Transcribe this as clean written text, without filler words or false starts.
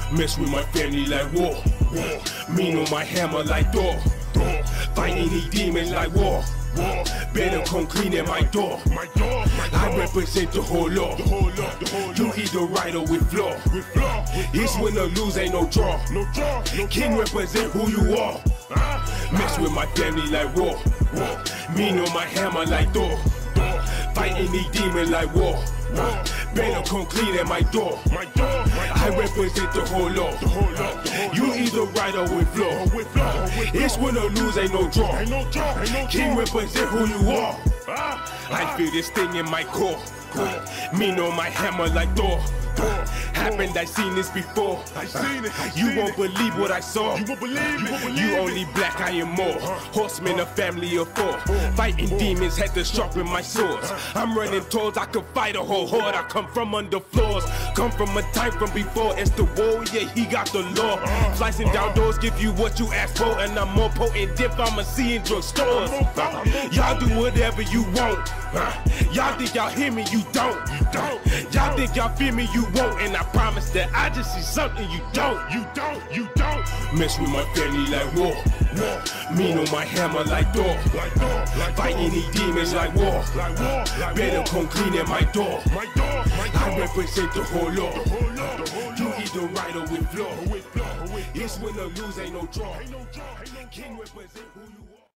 Mess with my family like war. Mean on my hammer like Thor. Fight any demon like war. Better come clean at my door. I represent the whole law. You either right or with flaw. It's win or lose, ain't no draw. King represent who you are. Mess with my family like war. Mean on my hammer like Thor. Fight any demon like war. Better come clean at my door. I represent the whole law. You either right or with flaw. It's win or lose, ain't no draw. King represent who you are. I feel this thing in my core. Mean on my hammer like Thor. Happened, I seen this before. You won't believe what I saw. You only black, I am more. Horsemen, a family of four. Fighting demons, had to sharpen my swords. I'm running towards, I could fight a whole horde. I come from under floors, come from a time from before. It's the warrior, he got the law. Slicing down doors, give you what you ask for. And I'm more potent if I'm a see in drugstores. Y'all do whatever you want. Y'all think y'all hear me, you don't. Y'all think y'all feel me, you won't. And I promise that I just see something you don't. Mess with my family like war. Mean on my hammer like Thor. Fight any demons like war. Better come clean at my door. I represent the whole law. You either right or with flaw. It's win or lose, ain't no draw. King represent who you are.